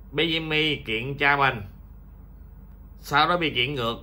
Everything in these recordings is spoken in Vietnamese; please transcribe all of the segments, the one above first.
bé Jimmy kiện cha mình, sau đó bị kiện ngược.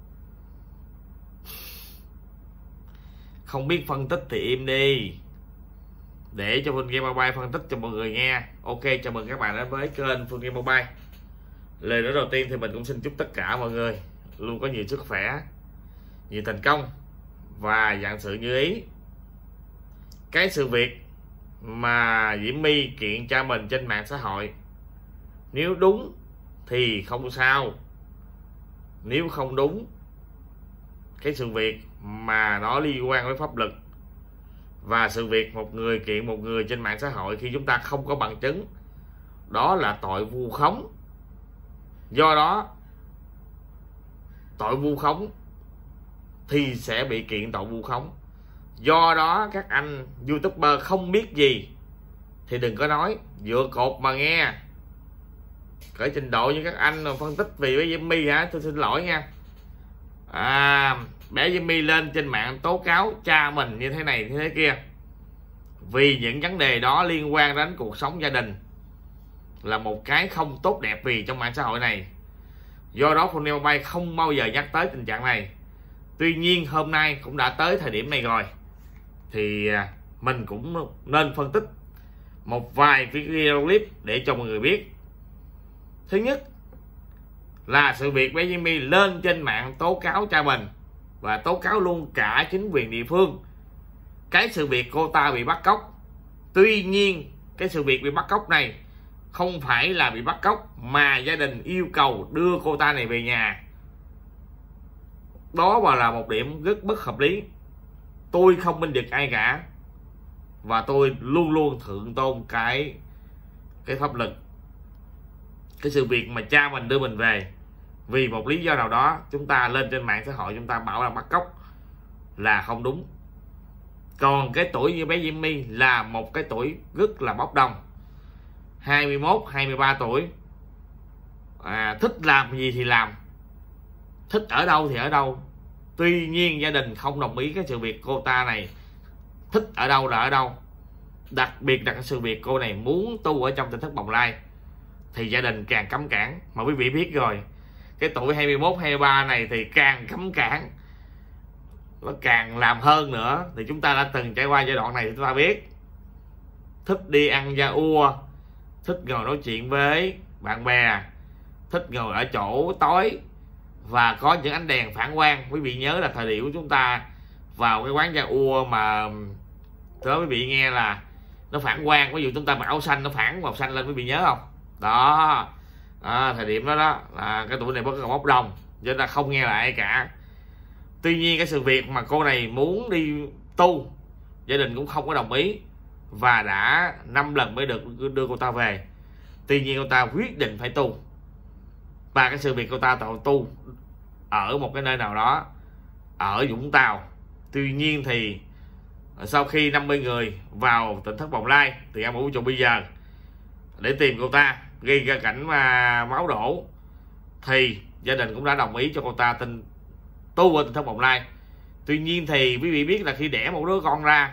Không biết phân tích thì im đi, để cho Phương Game Mobile phân tích cho mọi người nghe. Ok, chào mừng các bạn đến với kênh Phương Game Mobile. Lời nói đầu tiên thì mình cũng xin chúc tất cả mọi người luôn có nhiều sức khỏe, nhiều thành công và vạn sự như ý. Cái sự việc mà Diễm My kiện cha mình trên mạng xã hội, nếu đúng thì không sao, nếu không đúng, cái sự việc mà nó liên quan với pháp luật và sự việc một người kiện một người trên mạng xã hội khi chúng ta không có bằng chứng, đó là tội vu khống. Do đó tội vu khống thì sẽ bị kiện tội vu khống. Do đó các anh YouTuber không biết gì thì đừng có nói, dựa cột mà nghe. Cỡ trình độ như các anh mà phân tích vì bé Jimmy hả, tôi xin lỗi nha. Bé Jimmy lên trên mạng tố cáo cha mình như thế này như thế kia, vì những vấn đề đó liên quan đến cuộc sống gia đình, là một cái không tốt đẹp vì trong mạng xã hội này. Do đó Phương Game Mobile không bao giờ nhắc tới tình trạng này. Tuy nhiên hôm nay cũng đã tới thời điểm này rồi, thì mình cũng nên phân tích một vài video clip để cho mọi người biết. Thứ nhất là sự việc bé Jimmy lên trên mạng tố cáo cha mình và tố cáo luôn cả chính quyền địa phương. Cái sự việc cô ta bị bắt cóc. Tuy nhiên cái sự việc bị bắt cóc này không phải là bị bắt cóc, mà gia đình yêu cầu đưa cô ta này về nhà. Đó mà là một điểm rất bất hợp lý. Tôi không bênh vực ai cả, và tôi luôn luôn thượng tôn cái pháp luật. Cái sự việc mà cha mình đưa mình về vì một lý do nào đó, chúng ta lên trên mạng xã hội chúng ta bảo là bắt cóc là không đúng. Còn cái tuổi như bé Jimmy là một cái tuổi rất là bốc đồng, 21, 23 tuổi, thích làm gì thì làm, thích ở đâu thì ở đâu. Tuy nhiên gia đình không đồng ý cái sự việc cô ta này thích ở đâu là ở đâu. Đặc biệt là cái sự việc cô này muốn tu ở trong Tỉnh Thất Bồng Lai thì gia đình càng cấm cản. Mà quý vị biết rồi, cái tuổi 21, 23 này thì càng cấm cản, nó càng làm hơn nữa. Thì chúng ta đã từng trải qua giai đoạn này thì chúng ta biết. Thích đi ăn da ua, thích ngồi nói chuyện với bạn bè, thích ngồi ở chỗ tối và có những ánh đèn phản quang. Quý vị nhớ là thời điểm của chúng ta vào cái quán da ua mà đó, quý vị nghe là nó phản quang. Ví dụ chúng ta mặc áo xanh nó phản màu xanh lên, quý vị nhớ không? Đó, thời điểm đó là cái tuổi này bất còn bốc đồng, cho nên là không nghe là ai cả. Tuy nhiên cái sự việc mà cô này muốn đi tu, gia đình cũng không có đồng ý, và đã 5 lần mới được đưa cô ta về. Tuy nhiên cô ta quyết định phải tu, và cái sự việc cô ta tu ở một cái nơi nào đó ở Vũng Tàu. Tuy nhiên thì sau khi 50 người vào Tỉnh Thất Bồng Lai thì An Vũ Trụ bây giờ để tìm cô ta, gây ra cảnh mà máu đổ, thì gia đình cũng đã đồng ý cho cô ta tu ở Tỉnh Thất Bồng Lai. Tuy nhiên thì quý vị biết là khi đẻ một đứa con ra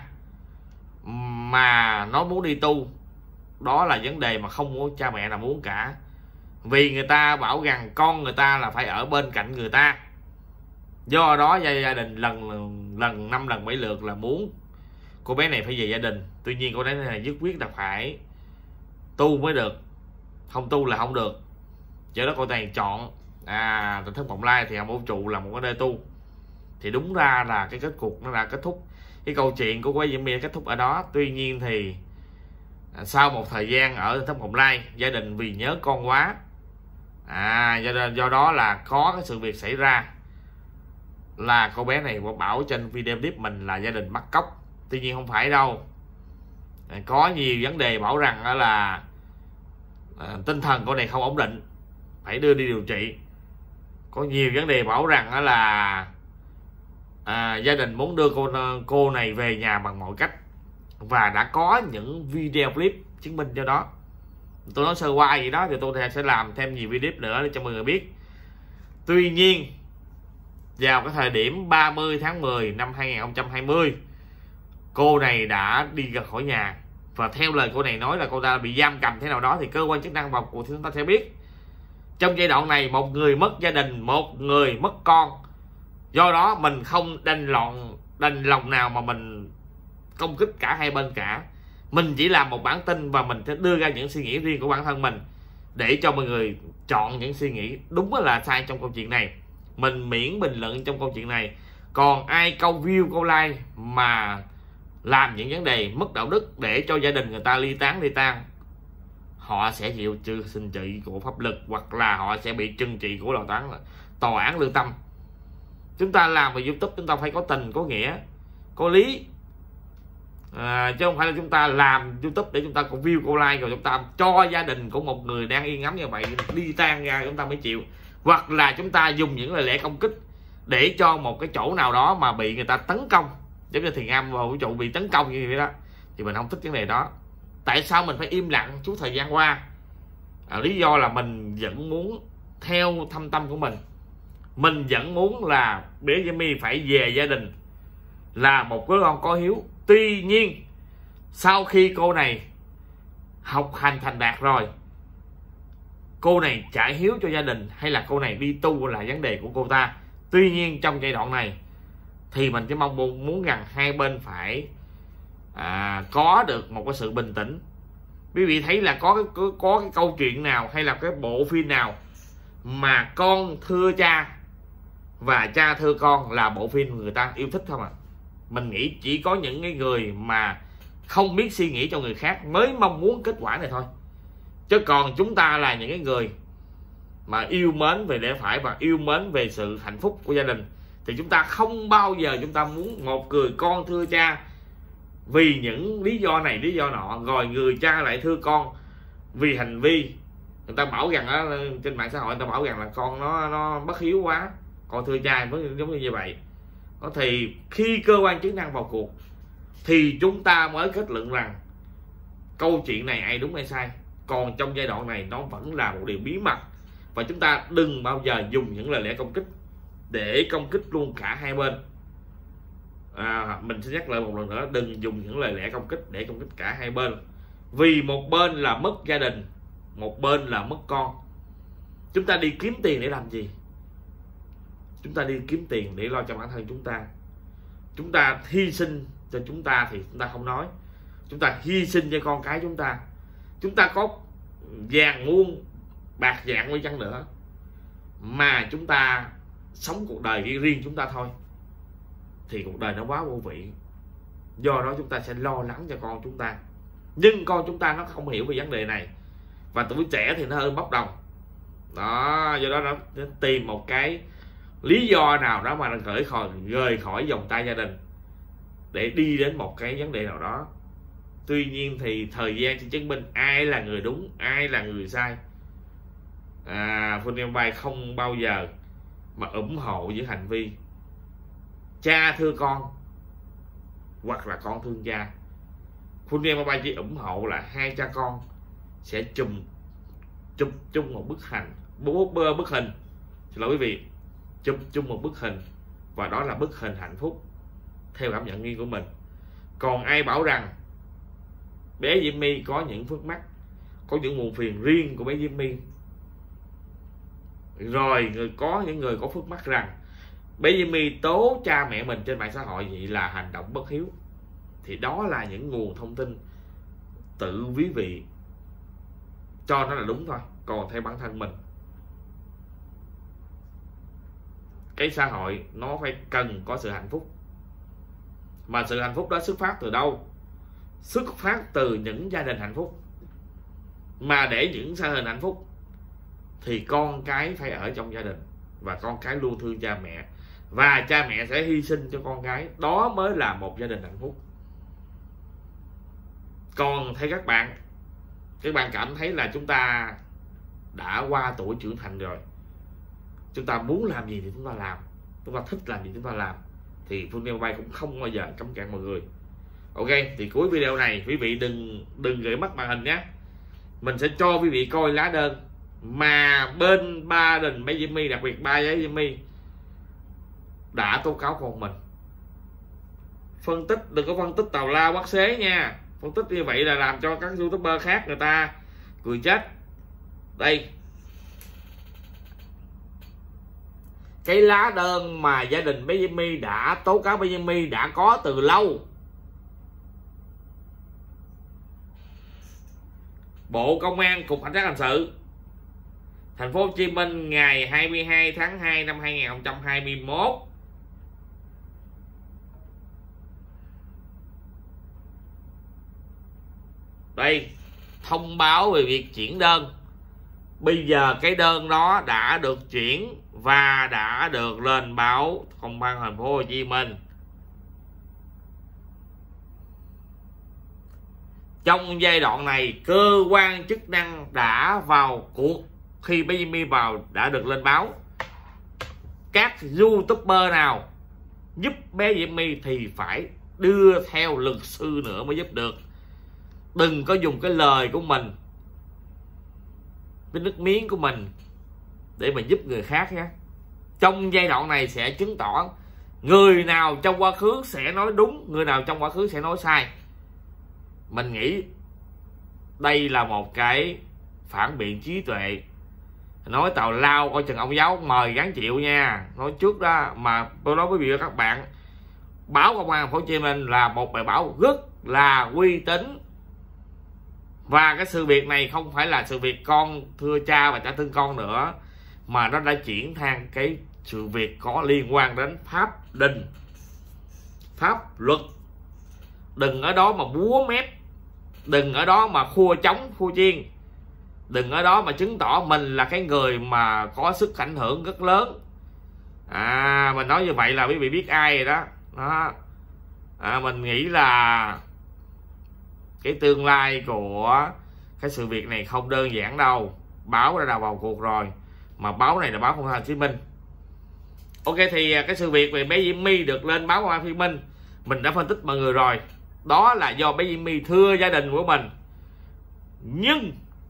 mà nó muốn đi tu, đó là vấn đề mà không có cha mẹ nào muốn cả. Vì người ta bảo rằng con người ta là phải ở bên cạnh người ta. Do đó gia đình lần 5 lần 7 lượt là muốn cô bé này phải về gia đình. Tuy nhiên cô bé này nhất quyết là phải tu mới được, không tu là không được. Do đó cô này chọn Tỉnh Thất Bồng Lai thì Vũ Trụ là một cái nơi tu. Thì đúng ra là cái kết cục nó đã kết thúc, cái câu chuyện của cô bé Diễm My kết thúc ở đó. Tuy nhiên thì sau một thời gian ở Tỉnh Thất Bồng Lai, gia đình vì nhớ con quá, do đó là có cái sự việc xảy ra là cô bé này bảo trên video clip mình là gia đình bắt cóc. Tuy nhiên không phải đâu. Có nhiều vấn đề bảo rằng là tinh thần cô này không ổn định, phải đưa đi điều trị. Có nhiều vấn đề bảo rằng là gia đình muốn đưa cô này về nhà bằng mọi cách, và đã có những video clip chứng minh cho đó. Tôi nói sơ qua gì đó thì tôi sẽ làm thêm nhiều video clip nữa để cho mọi người biết. Tuy nhiên vào cái thời điểm 30 tháng 10 năm 2020, cô này đã đi ra khỏi nhà Và theo lời cô này nói là cô ta bị giam cầm thế nào đó, thì cơ quan chức năng vào cuộc thì chúng ta sẽ biết. Trong giai đoạn này một người mất gia đình, một người mất con, do đó mình không đành lòng nào mà mình công kích cả hai bên cả. Mình chỉ làm một bản tin và mình sẽ đưa ra những suy nghĩ riêng của bản thân mình để cho mọi người chọn những suy nghĩ đúng là sai trong câu chuyện này. Mình miễn bình luận trong câu chuyện này. Còn ai câu view câu like mà làm những vấn đề mất đạo đức để cho gia đình người ta ly tan, họ sẽ chịu trừng trị của pháp luật, hoặc là họ sẽ bị trừng trị của tòa án lương tâm. Chúng ta làm về YouTube chúng ta phải có tình, có nghĩa, có lý, chứ không phải là chúng ta làm YouTube để chúng ta có view, có like rồi chúng ta cho gia đình của một người đang yên ấm như vậy đi tan ra chúng ta mới chịu. Hoặc là chúng ta dùng những lời lẽ công kích để cho một cái chỗ nào đó mà bị người ta tấn công, giống như Thiền Am vào vũ trụ bị tấn công như vậy đó, thì mình không thích vấn đề đó. Tại sao mình phải im lặng suốt thời gian qua? Lý do là mình vẫn muốn theo thâm tâm của mình vẫn muốn là bé Jimmy phải về gia đình, là một đứa con có hiếu. Tuy nhiên sau khi cô này học hành thành đạt rồi, cô này trả hiếu cho gia đình hay là cô này đi tu là vấn đề của cô ta. Tuy nhiên trong giai đoạn này thì mình chỉ mong muốn rằng hai bên phải có được một cái sự bình tĩnh. Quý vị thấy là có cái câu chuyện nào hay là cái bộ phim nào mà con thưa cha và cha thưa con là bộ phim người ta yêu thích không ạ? Mình nghĩ chỉ có những cái người mà không biết suy nghĩ cho người khác mới mong muốn kết quả này thôi. Chứ còn chúng ta là những cái người mà yêu mến về lẽ phải và yêu mến về sự hạnh phúc của gia đình, thì chúng ta không bao giờ chúng ta muốn một người con thưa cha vì những lý do này lý do nọ, rồi người cha lại thưa con vì hành vi người ta bảo rằng đó, trên mạng xã hội người ta bảo rằng là con nó bất hiếu quá, con thưa cha giống như vậy. Thì khi cơ quan chức năng vào cuộc thì chúng ta mới kết luận rằng câu chuyện này ai đúng ai sai. Còn trong giai đoạn này nó vẫn là một điều bí mật, và chúng ta đừng bao giờ dùng những lời lẽ công kích để công kích luôn cả hai bên. Mình sẽ nhắc lại một lần nữa, đừng dùng những lời lẽ công kích để công kích cả hai bên, vì một bên là mất gia đình, một bên là mất con. Chúng ta đi kiếm tiền để làm gì? Chúng ta đi kiếm tiền để lo cho bản thân chúng ta. Chúng ta hy sinh cho chúng ta thì chúng ta không nói, chúng ta hy sinh cho con cái chúng ta. Chúng ta có vàng muôn bạc vạn với chăng nữa mà chúng ta sống cuộc đời riêng chúng ta thôi thì cuộc đời nó quá vô vị. Do đó chúng ta sẽ lo lắng cho con chúng ta, nhưng con chúng ta nó không hiểu về vấn đề này, và tuổi trẻ thì nó hơi bốc đồng đó. Do đó nó tìm một cái lý do nào đó mà nó rời khỏi vòng tay gia đình để đi đến một cái vấn đề nào đó. Tuy nhiên thì thời gian sẽ chứng minh ai là người đúng, ai là người sai. Phương Em Bay không bao giờ mà ủng hộ những hành vi cha thưa con hoặc là con thương cha. Phương Em Bay chỉ ủng hộ là hai cha con sẽ chụp chung một bức hình, xin lỗi quý vị, chụp chung một bức hình, và đó là bức hình hạnh phúc theo cảm nhận riêng của mình. Còn ai bảo rằng bé Jimmy có những phước mắc, có những muộn phiền riêng của bé Jimmy, rồi có những người có phước mắc rằng bé Jimmy tố cha mẹ mình trên mạng xã hội vậy là hành động bất hiếu, thì đó là những nguồn thông tin tự quý vị cho nó là đúng thôi. Còn theo bản thân mình, cái xã hội nó phải cần có sự hạnh phúc, mà sự hạnh phúc đó xuất phát từ đâu? Xuất phát từ những gia đình hạnh phúc. Mà để những gia đình hạnh phúc thì con cái phải ở trong gia đình, và con cái luôn thương cha mẹ, và cha mẹ sẽ hy sinh cho con cái. Đó mới là một gia đình hạnh phúc. Còn theo các bạn cảm thấy là chúng ta đã qua tuổi trưởng thành rồi, chúng ta muốn làm gì thì chúng ta làm, chúng ta thích làm gì chúng ta làm, thì Phương Neo Bay cũng không bao giờ cấm cản mọi người. Ok, thì cuối video này quý vị đừng gửi mất màn hình nhé. Mình sẽ cho quý vị coi lá đơn mà bên ba đình bé Jimmy, đặc biệt ba giấy Jimmy đã tố cáo con mình. Phân tích đừng có phân tích tào lao bắt xế nha. phân tích như vậy là làm cho các YouTuber khác người ta cười chết. Đây, cái lá đơn mà gia đình bé Diễm My đã tố cáo bé Diễm My đã có từ lâu. Bộ Công an, Cục Cảnh sát hình sự Thành phố Hồ Chí Minh ngày 22 tháng 2 năm 2021 đây thông báo về việc chuyển đơn. Bây giờ cái đơn đó đã được chuyển và đã được lên báo Công an Thành phố Hồ Chí Minh. Trong giai đoạn này, cơ quan chức năng đã vào cuộc. Khi bé Diễm My vào đã được lên báo. Các YouTuber nào giúp bé Diễm My thì phải đưa theo luật sư nữa mới giúp được. Đừng có dùng cái lời của mình, cái nước miếng của mình để mà giúp người khác nhé. Trong giai đoạn này sẽ chứng tỏ người nào trong quá khứ sẽ nói đúng, người nào trong quá khứ sẽ nói sai. Mình nghĩ đây là một cái phản biện trí tuệ. Nói tào lao coi chừng ông giáo mời gắn chịu nha. Nói trước đó mà tôi nói với quý vị và các bạn, báo Công an Thành phố Hồ Chí Minh là một bài báo rất là uy tín. Và cái sự việc này không phải là sự việc con thưa cha và cha thương con nữa, mà nó đã chuyển sang cái sự việc có liên quan đến pháp đình, pháp luật. Đừng ở đó mà búa mép, đừng ở đó mà khua trống khua chiên, đừng ở đó mà chứng tỏ mình là cái người mà có sức ảnh hưởng rất lớn. Mình nói như vậy là quý vị biết ai rồi đó. Mình nghĩ là cái tương lai của cái sự việc này không đơn giản đâu. Báo đã vào cuộc rồi, mà báo này là báo Công an Hồ Chí Minh. Ok, thì cái sự việc về bé Diễm My được lên báo Công an Hồ Chí Minh mình đã phân tích mọi người rồi. Đó là do bé Diễm My thưa gia đình của mình, nhưng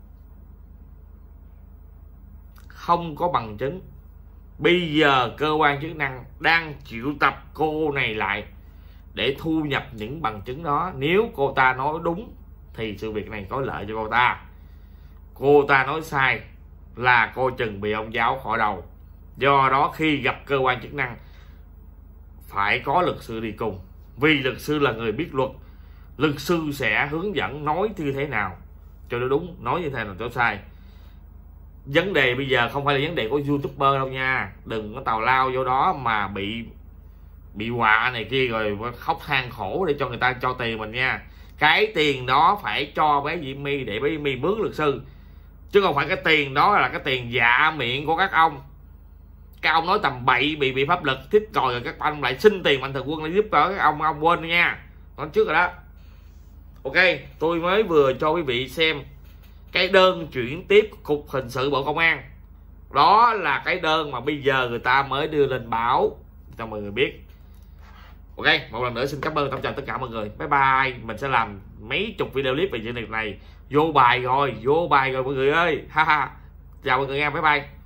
không có bằng chứng. Bây giờ cơ quan chức năng đang triệu tập cô này lại để thu nhập những bằng chứng đó. Nếu cô ta nói đúng thì sự việc này có lợi cho cô ta. Cô ta nói sai là cô chừng bị ông giáo khỏi đầu. Do đó khi gặp cơ quan chức năng phải có luật sư đi cùng, vì luật sư là người biết luật. Luật sư sẽ hướng dẫn nói như thế nào cho nó đúng, nói như thế nào cho sai. Vấn đề bây giờ không phải là vấn đề của YouTuber đâu nha. Đừng có tào lao vô đó mà bị họa này kia rồi khóc than khổ để cho người ta cho tiền mình nha. Cái tiền đó phải cho bé Diễm My để bé Diễm My mướn luật sư, chứ không phải cái tiền đó là cái tiền dạ miệng của các ông. Các ông nói tầm bậy bị pháp luật thích rồi các ông lại xin tiền Mạnh Thường Quân để giúp đỡ các ông quên nha. Nói trước rồi đó. Ok, tôi mới vừa cho quý vị xem cái đơn chuyển tiếp Cục Hình sự Bộ Công an. Đó là cái đơn mà bây giờ người ta mới đưa lên báo cho mọi người biết. Ok, một lần nữa xin cảm ơn, chào tất cả mọi người. Bye bye. Mình sẽ làm mấy chục video clip về chuyện này. Vô bài rồi mọi người ơi. Ha ha. Chào mọi người nha, bye bye.